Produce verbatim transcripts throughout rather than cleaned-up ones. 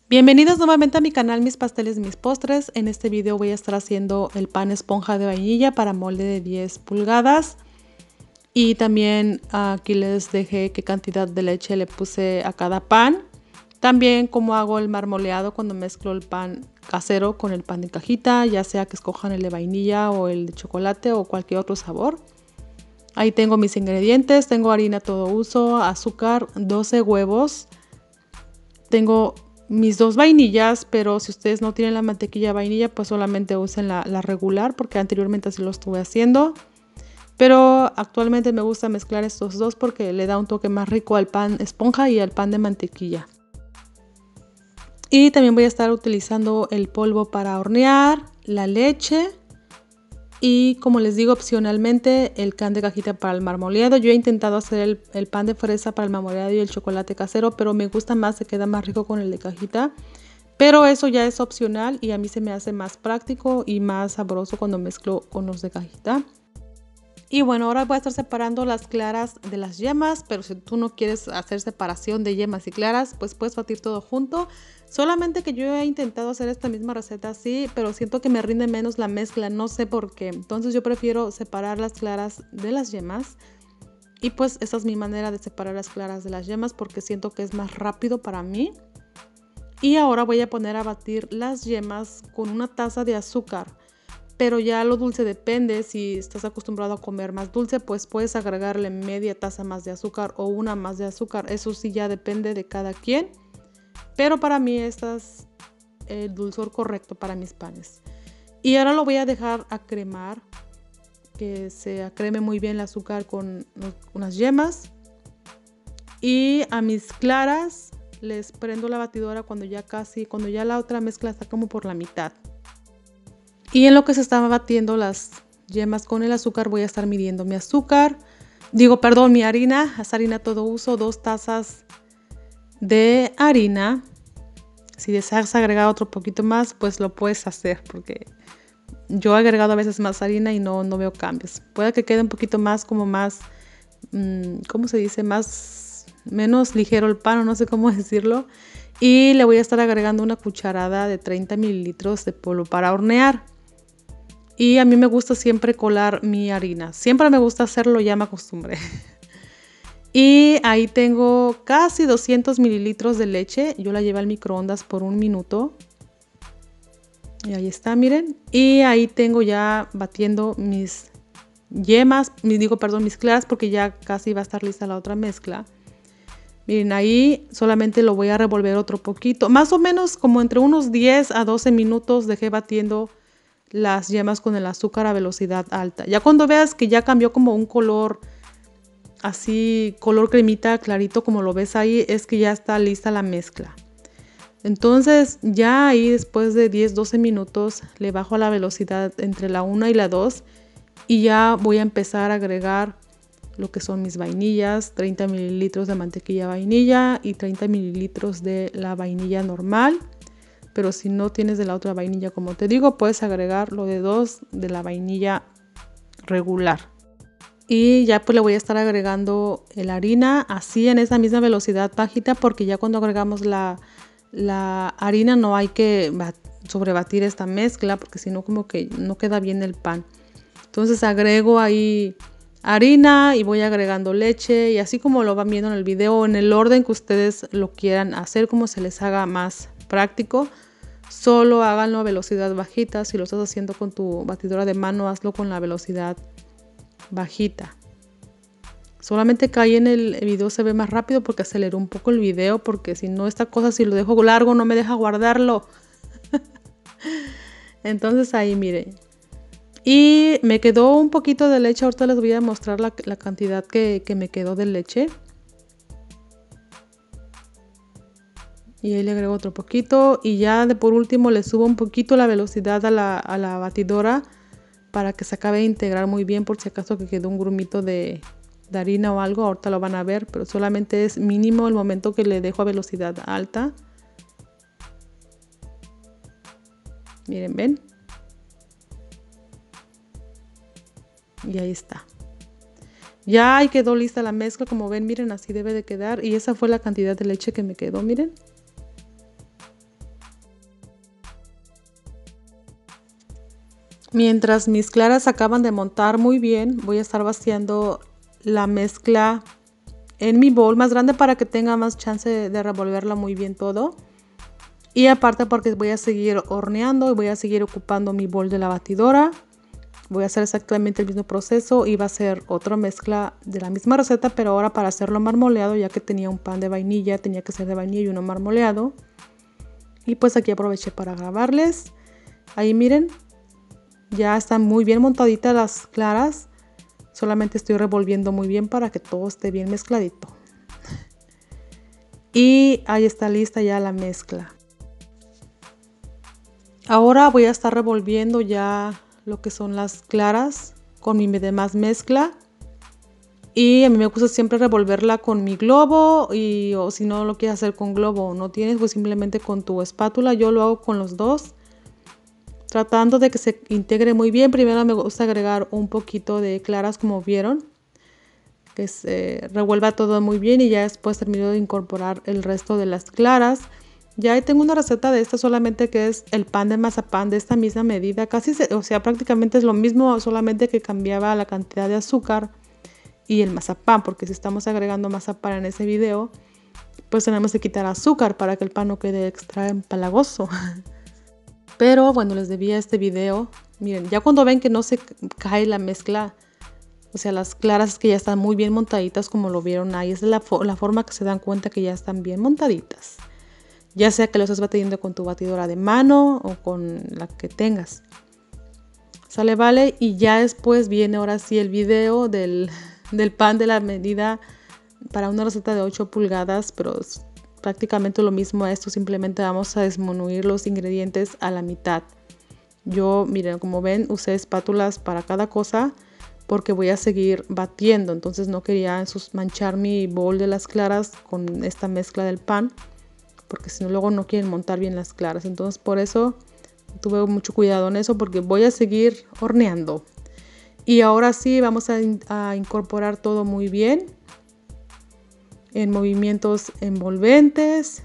Bienvenidos nuevamente a mi canal Mis Pasteles, Mis Postres. En este video voy a estar haciendo el pan esponja de vainilla para molde de diez pulgadas. Y también aquí les dejé qué cantidad de leche le puse a cada pan. También cómo hago el marmoleado cuando mezclo el pan casero con el pan de cajita, ya sea que escojan el de vainilla o el de chocolate o cualquier otro sabor. Ahí tengo mis ingredientes, tengo harina todo uso, azúcar, doce huevos. Tengo mis dos vainillas, pero si ustedes no tienen la mantequilla vainilla, pues solamente usen la, la regular, porque anteriormente así lo estuve haciendo. Pero actualmente me gusta mezclar estos dos porque le da un toque más rico al pan esponja y al pan de mantequilla. Y también voy a estar utilizando el polvo para hornear, la leche y, como les digo, opcionalmente el can de cajita para el marmoleado. Yo he intentado hacer el, el pan de fresa para el marmoleado y el chocolate casero, pero me gusta más, se queda más rico con el de cajita. Pero eso ya es opcional y a mí se me hace más práctico y más sabroso cuando mezclo con los de cajita. Y bueno, ahora voy a estar separando las claras de las yemas, pero si tú no quieres hacer separación de yemas y claras, pues puedes batir todo junto. Solamente que yo he intentado hacer esta misma receta así, pero siento que me rinde menos la mezcla, no sé por qué. Entonces yo prefiero separar las claras de las yemas. Y pues esa es mi manera de separar las claras de las yemas porque siento que es más rápido para mí. Y ahora voy a poner a batir las yemas con una taza de azúcar. Pero ya lo dulce depende, si estás acostumbrado a comer más dulce, pues puedes agregarle media taza más de azúcar o una más de azúcar. Eso sí ya depende de cada quien. Pero para mí este es el dulzor correcto para mis panes. Y ahora lo voy a dejar a cremar, que se acreme muy bien el azúcar con unas yemas. Y a mis claras les prendo la batidora cuando ya casi, cuando ya la otra mezcla está como por la mitad. Y en lo que se están batiendo las yemas con el azúcar voy a estar midiendo mi azúcar. Digo, perdón, mi harina. Es harina todo uso, dos tazas de harina. Si deseas agregar otro poquito más, pues lo puedes hacer. Porque yo he agregado a veces más harina y no, no veo cambios. Puede que quede un poquito más como más, mmm, ¿cómo se dice? Más, menos ligero el pan, o no sé cómo decirlo. Y le voy a estar agregando una cucharada de treinta mililitros de polvo para hornear. Y a mí me gusta siempre colar mi harina. Siempre me gusta hacerlo, ya me acostumbré. Y ahí tengo casi doscientos mililitros de leche. Yo la llevé al microondas por un minuto. Y ahí está, miren. Y ahí tengo ya batiendo mis yemas, digo, perdón, mis claras, porque ya casi va a estar lista la otra mezcla. Miren, ahí solamente lo voy a revolver otro poquito. Más o menos como entre unos diez a doce minutos dejé batiendo las yemas con el azúcar a velocidad alta. Ya cuando veas que ya cambió como un color así, color cremita clarito como lo ves ahí, es que ya está lista la mezcla. Entonces ya ahí después de diez a doce minutos le bajo la velocidad entre la una y la dos y ya voy a empezar a agregar lo que son mis vainillas, treinta mililitros de mantequilla vainilla y treinta mililitros de la vainilla normal. Pero si no tienes de la otra vainilla, como te digo, puedes agregar lo de dos de la vainilla regular. Y ya pues le voy a estar agregando la harina así en esa misma velocidad bajita, porque ya cuando agregamos la, la harina no hay que sobrebatir esta mezcla, porque si no como que no queda bien el pan. Entonces agrego ahí harina y voy agregando leche y así como lo van viendo en el video, en el orden que ustedes lo quieran hacer, como se les haga más práctico. Solo háganlo a velocidad bajita. Si lo estás haciendo con tu batidora de mano, hazlo con la velocidad bajita. Solamente que ahí en el video se ve más rápido porque aceleró un poco el video, porque si no, esta cosa, si lo dejo largo no me deja guardarlo. Entonces ahí miren. Y me quedó un poquito de leche. Ahorita les voy a mostrar la, la cantidad que, que me quedó de leche. Y ahí le agrego otro poquito. Y ya de por último le subo un poquito la velocidad a la, a la batidora para que se acabe de integrar muy bien, por si acaso que quedó un grumito de, de harina o algo. Ahorita lo van a ver, pero solamente es mínimo el momento que le dejo a velocidad alta. Miren, ven. Y ahí está. Ya ahí quedó lista la mezcla, como ven, miren, así debe de quedar. Y esa fue la cantidad de leche que me quedó, miren. Mientras mis claras acaban de montar muy bien, voy a estar vaciando la mezcla en mi bowl más grande para que tenga más chance de revolverla muy bien todo. Y aparte porque voy a seguir horneando y voy a seguir ocupando mi bowl de la batidora. Voy a hacer exactamente el mismo proceso y va a ser otra mezcla de la misma receta, pero ahora para hacerlo marmoleado, ya que tenía un pan de vainilla, tenía que ser de vainilla y uno marmoleado. Y pues aquí aproveché para grabarles. Ahí miren, ya están muy bien montaditas las claras. Solamente estoy revolviendo muy bien para que todo esté bien mezcladito. Y ahí está lista ya la mezcla. Ahora voy a estar revolviendo ya lo que son las claras con mi demás mezcla. Y a mí me gusta siempre revolverla con mi globo, y o si no lo quieres hacer con globo o no tienes, pues simplemente con tu espátula. Yo lo hago con los dos, tratando de que se integre muy bien. Primero me gusta agregar un poquito de claras, como vieron, que se revuelva todo muy bien, y ya después termino de incorporar el resto de las claras. Ya ahí tengo una receta de esta, solamente que es el pan de mazapán de esta misma medida, casi se, o sea prácticamente es lo mismo, solamente que cambiaba la cantidad de azúcar y el mazapán, porque si estamos agregando mazapán en ese video, pues tenemos que quitar azúcar para que el pan no quede extra empalagoso. Pero bueno, les debía este video. Miren, ya cuando ven que no se cae la mezcla, o sea, las claras que ya están muy bien montaditas, como lo vieron ahí, es la, la forma que se dan cuenta que ya están bien montaditas. Ya sea que lo estés batiendo con tu batidora de mano o con la que tengas. Sale, vale, y ya después viene ahora sí el video del, del pan de la medida para una receta de ocho pulgadas, pero es prácticamente lo mismo a esto, simplemente vamos a disminuir los ingredientes a la mitad. Yo, miren, como ven, usé espátulas para cada cosa porque voy a seguir batiendo, entonces no quería manchar mi bowl de las claras con esta mezcla del pan, porque si no luego no quieren montar bien las claras. Entonces por eso tuve mucho cuidado en eso, porque voy a seguir horneando. Y ahora sí vamos a, a incorporar todo muy bien en movimientos envolventes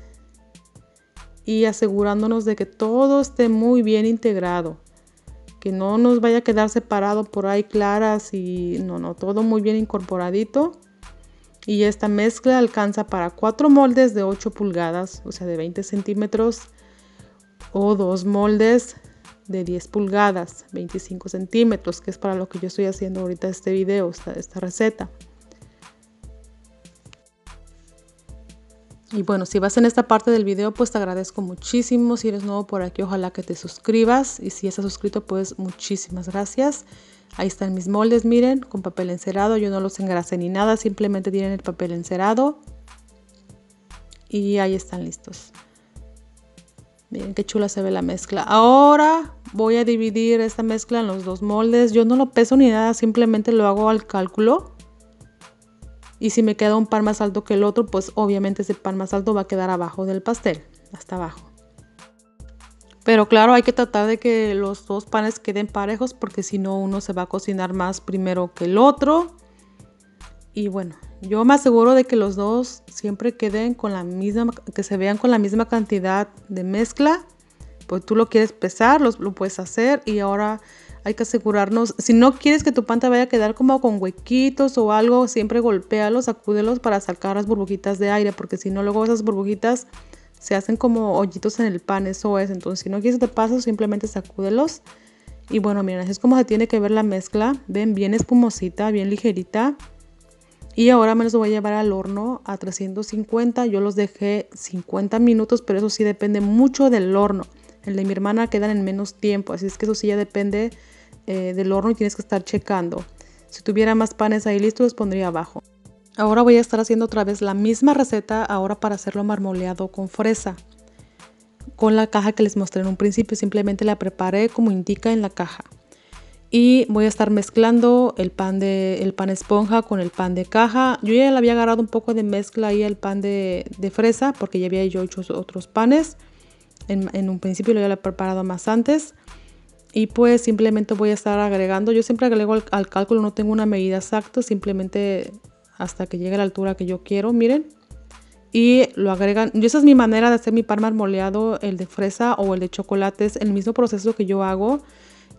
y asegurándonos de que todo esté muy bien integrado, que no nos vaya a quedar separado por ahí claras, y no, no, todo muy bien incorporadito. Y esta mezcla alcanza para cuatro moldes de ocho pulgadas, o sea de veinte centímetros, o dos moldes de diez pulgadas, veinticinco centímetros, que es para lo que yo estoy haciendo ahorita este video, esta, esta receta. Y bueno, si vas en esta parte del video, pues te agradezco muchísimo. Si eres nuevo por aquí, ojalá que te suscribas, y si estás suscrito, pues muchísimas gracias. Ahí están mis moldes, miren, con papel encerado. Yo no los engrasé ni nada, simplemente tienen el papel encerado. Y ahí están listos. Miren qué chula se ve la mezcla. Ahora voy a dividir esta mezcla en los dos moldes. Yo no lo peso ni nada, simplemente lo hago al cálculo. Y si me queda un pan más alto que el otro, pues obviamente ese pan más alto va a quedar abajo del pastel, hasta abajo. Pero claro, hay que tratar de que los dos panes queden parejos, porque si no uno se va a cocinar más primero que el otro. Y bueno, yo me aseguro de que los dos siempre queden con la misma, que se vean con la misma cantidad de mezcla. Pues tú lo quieres pesar, lo, lo puedes hacer. Y ahora hay que asegurarnos, si no quieres que tu pan te vaya a quedar como con huequitos o algo, siempre golpéalos, sacúdelos para sacar las burbujitas de aire, porque si no luego esas burbujitas se hacen como hoyitos en el pan, eso es. Entonces si no quieres que te pase, simplemente sacúdelos. Y bueno, miren, así es como se tiene que ver la mezcla. Ven, bien espumosita, bien ligerita. Y ahora me los voy a llevar al horno a trescientos cincuenta. Yo los dejé cincuenta minutos, pero eso sí depende mucho del horno. El de mi hermana quedan en menos tiempo, así es que eso sí ya depende eh, del horno, y tienes que estar checando. Si tuviera más panes ahí listos, los pondría abajo. Ahora voy a estar haciendo otra vez la misma receta, ahora para hacerlo marmoleado con fresa. Con la caja que les mostré en un principio, simplemente la preparé como indica en la caja. Y voy a estar mezclando el pan, de, el pan esponja con el pan de caja. Yo ya le había agarrado un poco de mezcla ahí al pan de, de fresa, porque ya había yo hecho otros panes. En, en un principio lo había preparado más antes. Y pues simplemente voy a estar agregando. Yo siempre agrego al, al cálculo, no tengo una medida exacta, simplemente hasta que llegue a la altura que yo quiero, miren. Y lo agregan. Yo esa es mi manera de hacer mi pan marmoleado, el de fresa o el de chocolate. Es el mismo proceso que yo hago.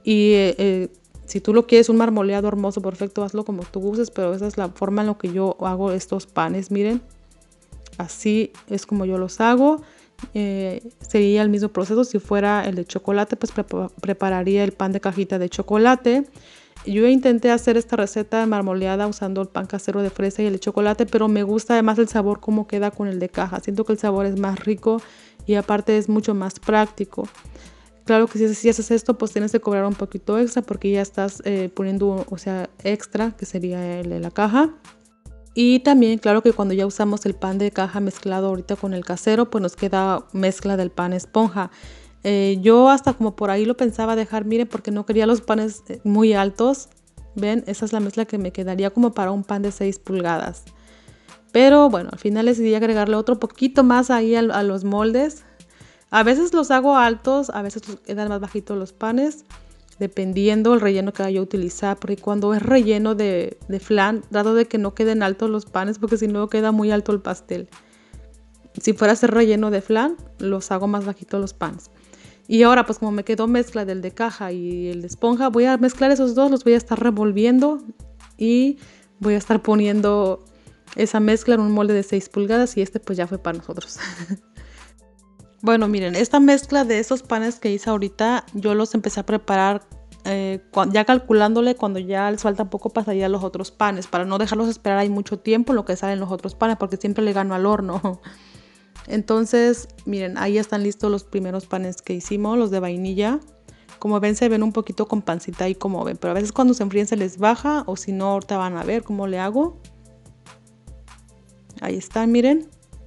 Y eh, eh, si tú lo quieres un marmoleado hermoso, perfecto, hazlo como tú gustes, pero esa es la forma en la que yo hago estos panes, miren. Así es como yo los hago. Eh, sería el mismo proceso. Si fuera el de chocolate, pues pre prepararía el pan de cajita de chocolate. Yo intenté hacer esta receta marmoleada usando el pan casero de fresa y el de chocolate, pero me gusta además el sabor como queda con el de caja. Siento que el sabor es más rico y aparte es mucho más práctico. Claro que si, si haces esto, pues tienes que cobrar un poquito extra porque ya estás eh, poniendo, o sea, extra, que sería el de la caja. Y también, claro que cuando ya usamos el pan de caja mezclado ahorita con el casero, pues nos queda mezcla del pan esponja. Eh, yo hasta como por ahí lo pensaba dejar, miren, porque no quería los panes muy altos. Ven, esa es la mezcla que me quedaría como para un pan de seis pulgadas. Pero bueno, al final decidí agregarle otro poquito más ahí a, a los moldes. A veces los hago altos, a veces quedan más bajitos los panes, dependiendo el relleno que vaya a utilizar, porque cuando es relleno de, de flan, trato de que no queden altos los panes, porque si no queda muy alto el pastel. Si fuera a ser relleno de flan, los hago más bajitos los panes. Y ahora, pues como me quedó mezcla del de caja y el de esponja, voy a mezclar esos dos, los voy a estar revolviendo y voy a estar poniendo esa mezcla en un molde de seis pulgadas y este pues ya fue para nosotros. Bueno, miren, esta mezcla de esos panes que hice ahorita, yo los empecé a preparar eh, ya calculándole cuando ya les falta poco para salir a los otros panes, para no dejarlos esperar ahí mucho tiempo en lo que salen los otros panes, porque siempre le gano al horno. Entonces, miren, ahí están listos los primeros panes que hicimos, los de vainilla. Como ven, se ven un poquito con pancita ahí como ven, pero a veces cuando se enfríen se les baja, o si no, ahorita van a ver cómo le hago. Ahí están, miren.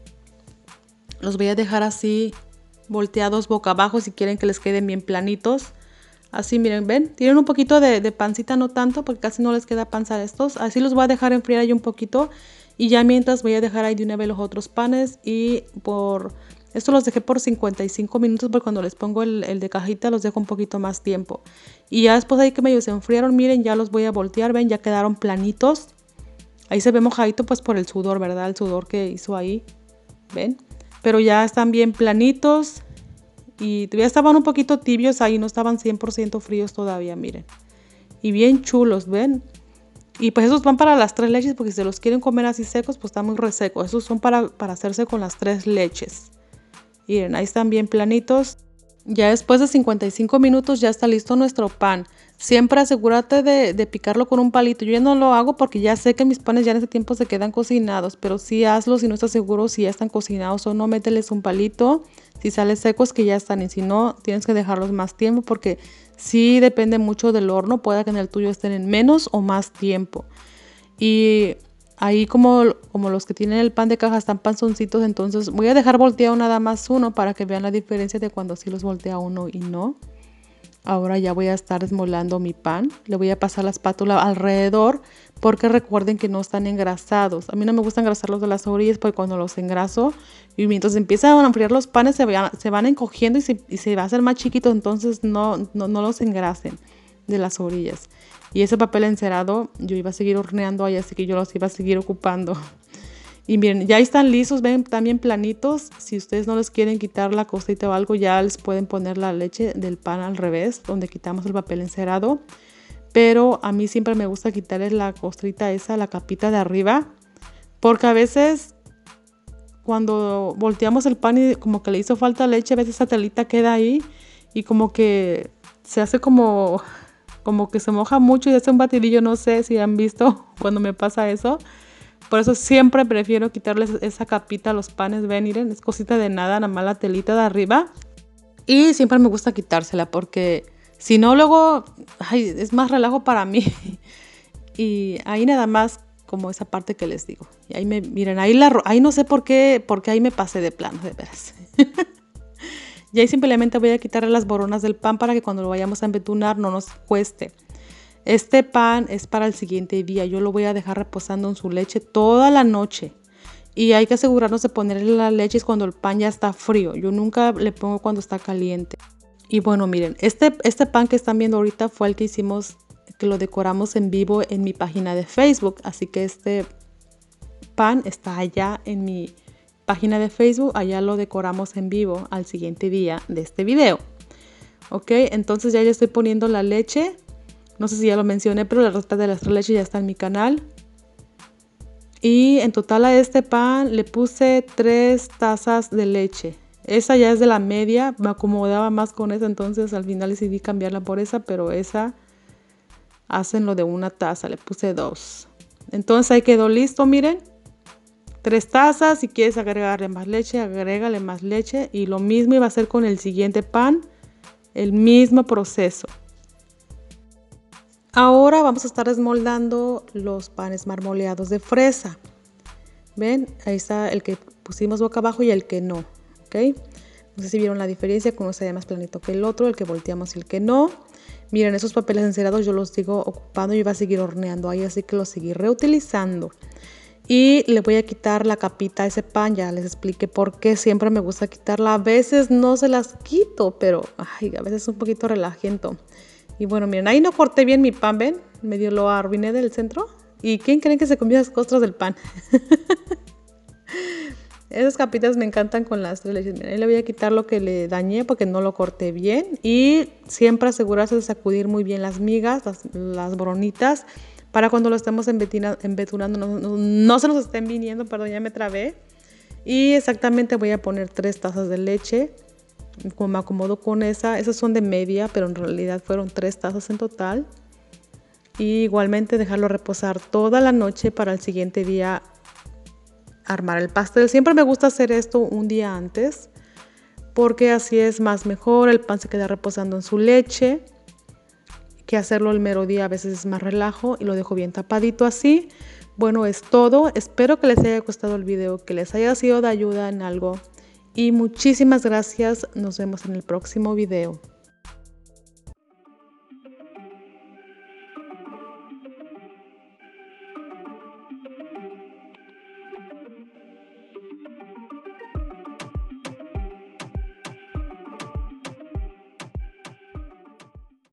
Los voy a dejar así volteados boca abajo si quieren que les queden bien planitos. Así, miren, ven, tienen un poquito de, de pancita, no tanto, porque casi no les queda panza de estos. Así los voy a dejar enfriar ahí un poquito. Y ya mientras voy a dejar ahí de una vez los otros panes. Y por esto los dejé por cincuenta y cinco minutos, porque cuando les pongo el, el de cajita los dejo un poquito más tiempo. Y ya después ahí que medio se enfriaron, miren, ya los voy a voltear, ven, ya quedaron planitos. Ahí se ve mojadito pues por el sudor, ¿verdad? El sudor que hizo ahí, ven. Pero ya están bien planitos y todavía estaban un poquito tibios ahí, no estaban cien por ciento fríos todavía, miren. Y bien chulos, ¿ven? Y pues esos van para las tres leches, porque si se los quieren comer así secos, pues están muy resecos. Esos son para, para hacerse con las tres leches. Miren, ahí están bien planitos. Ya después de cincuenta y cinco minutos ya está listo nuestro pan. Siempre asegúrate de, de picarlo con un palito. Yo ya no lo hago porque ya sé que mis panes ya en ese tiempo se quedan cocinados. Pero sí hazlo si no estás seguro si ya están cocinados o no. Mételes un palito. Si salen secos que ya están. Y si no, tienes que dejarlos más tiempo porque sí depende mucho del horno. Puede que en el tuyo estén en menos o más tiempo. Y ahí como, como los que tienen el pan de caja están panzoncitos, entonces voy a dejar volteado nada más uno para que vean la diferencia de cuando sí los voltea uno y no. Ahora ya voy a estar desmolando mi pan. Le voy a pasar la espátula alrededor porque recuerden que no están engrasados. A mí no me gusta engrasarlos de las orillas porque cuando los engraso y mientras empiezan a enfriar los panes se van, se van encogiendo y se, y se va a hacer más chiquito, entonces no, no, no los engrasen de las orillas. Y ese papel encerado yo iba a seguir horneando ahí, así que yo los iba a seguir ocupando. Y miren, ya están lisos, ven, también planitos. Si ustedes no les quieren quitar la costita o algo, ya les pueden poner la leche del pan al revés, donde quitamos el papel encerado. Pero a mí siempre me gusta quitarles la costrita esa, la capita de arriba. Porque a veces cuando volteamos el pan y como que le hizo falta leche, a veces esa telita queda ahí y como que se hace como... como que se moja mucho y hace un batidillo, no sé si han visto cuando me pasa eso. Por eso siempre prefiero quitarles esa capita a los panes. Ven, miren, es cosita de nada, nada más la telita de arriba. Y siempre me gusta quitársela porque si no luego ay, es más relajo para mí. Y ahí nada más como esa parte que les digo. Y ahí me, miren, ahí, la, ahí no sé por qué, porque ahí me pasé de plano, de veras. Y ahí simplemente voy a quitarle las boronas del pan para que cuando lo vayamos a embetunar no nos cueste. Este pan es para el siguiente día. Yo lo voy a dejar reposando en su leche toda la noche. Y hay que asegurarnos de ponerle la leche cuando el pan ya está frío. Yo nunca le pongo cuando está caliente. Y bueno, miren, este, este pan que están viendo ahorita fue el que hicimos, que lo decoramos en vivo en mi página de Facebook. Así que este pan está allá en mi página de Facebook. Allá lo decoramos en vivo al siguiente día de este video. Ok, entonces ya le estoy poniendo la leche. No sé si ya lo mencioné, pero la receta de las tres leches ya está en mi canal. Y en total a este pan le puse tres tazas de leche. Esa ya es de la media, me acomodaba más con esa, entonces al final decidí cambiarla por esa, pero esa hacen lo de una taza, le puse dos. Entonces ahí quedó listo, miren. Tres tazas, si quieres agregarle más leche, agrégale más leche. Y lo mismo iba a hacer con el siguiente pan, el mismo proceso. Ahora vamos a estar desmoldando los panes marmoleados de fresa. ¿Ven? Ahí está el que pusimos boca abajo y el que no. ¿Ok? No sé si vieron la diferencia, que uno se ve más planito que el otro, el que volteamos y el que no. Miren, esos papeles encerados yo los sigo ocupando y iba a seguir horneando ahí, así que los seguí reutilizando. Y le voy a quitar la capita a ese pan, ya les expliqué por qué siempre me gusta quitarla. A veces no se las quito, pero ay, a veces es un poquito relajento. Y bueno, miren, ahí no corté bien mi pan, ¿ven? Medio lo arruiné del centro. ¿Y quién creen que se comió las costras del pan? Esas capitas me encantan con las tres leches. Miren, ahí le voy a quitar lo que le dañé porque no lo corté bien. Y siempre asegurarse de sacudir muy bien las migas, las, las bronitas, para cuando lo estemos embetunando no, no, no se nos estén viniendo, perdón, ya me trabé. Y exactamente voy a poner tres tazas de leche. Como me acomodo con esa, esas son de media, pero en realidad fueron tres tazas en total. Y igualmente dejarlo reposar toda la noche para el siguiente día armar el pastel. Siempre me gusta hacer esto un día antes, porque así es más mejor, el pan se queda reposando en su leche, que hacerlo el mero día a veces es más relajo y lo dejo bien tapadito así. Bueno, es todo. Espero que les haya gustado el video, que les haya sido de ayuda en algo. Y muchísimas gracias. Nos vemos en el próximo video.